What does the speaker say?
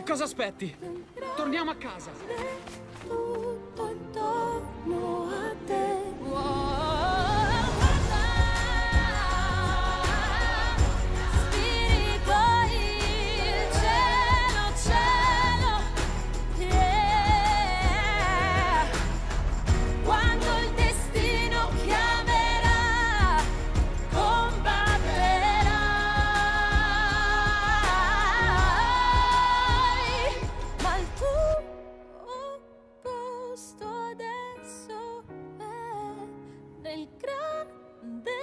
cosa aspetti? Torniamo a casa. Tutto intorno a te. Spirito, il cielo, cielo, yeah. Quando il destino chiamerà, combatterai. Ma il tuo posto adesso è nel grande